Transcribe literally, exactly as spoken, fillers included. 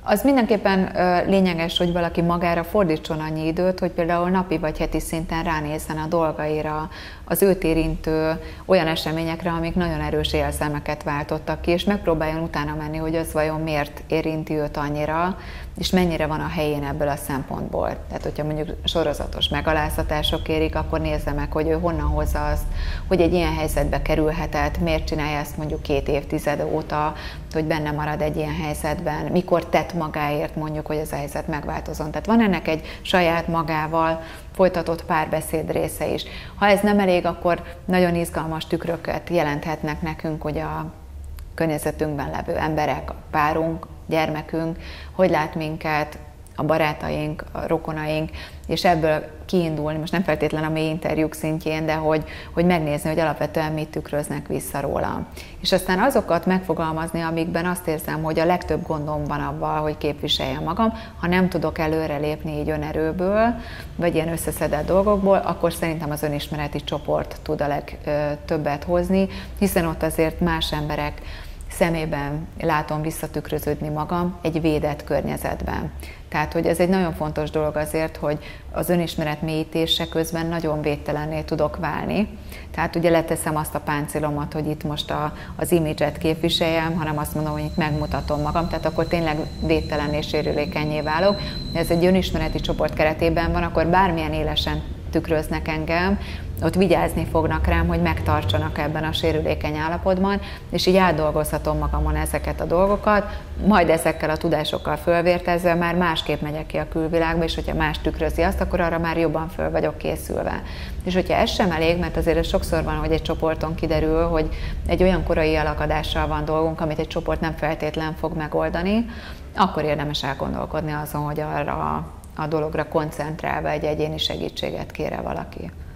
Az mindenképpen lényeges, hogy valaki magára fordítson annyi időt, hogy például napi vagy heti szinten ránézzen a dolgaira, az őt érintő olyan eseményekre, amik nagyon erős érzelmeket váltottak ki, és megpróbáljon utána menni, hogy az vajon miért érinti őt annyira, és mennyire van a helyén ebből a szempontból. Tehát, hogyha mondjuk sorozatos megaláztatások érik, akkor nézze meg, hogy ő honnan hozza azt, hogy egy ilyen helyzetbe kerülhetett, miért csinálja ezt mondjuk két évtized óta, hogy benne marad egy ilyen helyzetben, mikor tett magáért mondjuk, hogy ez a helyzet megváltozon. Tehát van ennek egy saját magával folytatott párbeszéd része is. Ha ez nem elég, akkor nagyon izgalmas tükröket jelenthetnek nekünk, hogy a környezetünkben levő emberek, a párunk, gyermekünk, hogy lát minket, a barátaink, a rokonaink, és ebből kiindulni, most nem feltétlen a mély interjúk szintjén, de hogy, hogy megnézni, hogy alapvetően mit tükröznek vissza róla. És aztán azokat megfogalmazni, amikben azt érzem, hogy a legtöbb gondom van abban, hogy képviseljem magam, ha nem tudok előrelépni így önerőből, vagy ilyen összeszedett dolgokból, akkor szerintem az önismereti csoport tud a legtöbbet hozni, hiszen ott azért más emberek szemében látom visszatükröződni magam egy védett környezetben. Tehát, hogy ez egy nagyon fontos dolog azért, hogy az önismeret mélyítése közben nagyon védtelenné tudok válni. Tehát ugye leteszem azt a páncélomat, hogy itt most a, az imidzset képviseljem, hanem azt mondom, hogy itt megmutatom magam, tehát akkor tényleg védtelen és sérülékennyé válok. Ez egy önismereti csoport keretében van, akkor bármilyen élesen tükröznek engem, ott vigyázni fognak rám, hogy megtartsanak ebben a sérülékeny állapotban, és így átdolgozhatom magamon ezeket a dolgokat, majd ezekkel a tudásokkal fölvértezve már másképp megyek ki a külvilágba, és hogyha más tükrözi azt, akkor arra már jobban föl vagyok készülve. És hogyha ez sem elég, mert azért ez sokszor van, hogy egy csoporton kiderül, hogy egy olyan korai elakadással van dolgunk, amit egy csoport nem feltétlen fog megoldani, akkor érdemes elgondolkodni azon, hogy arra a dologra koncentrálva egy egyéni segítséget kér valaki.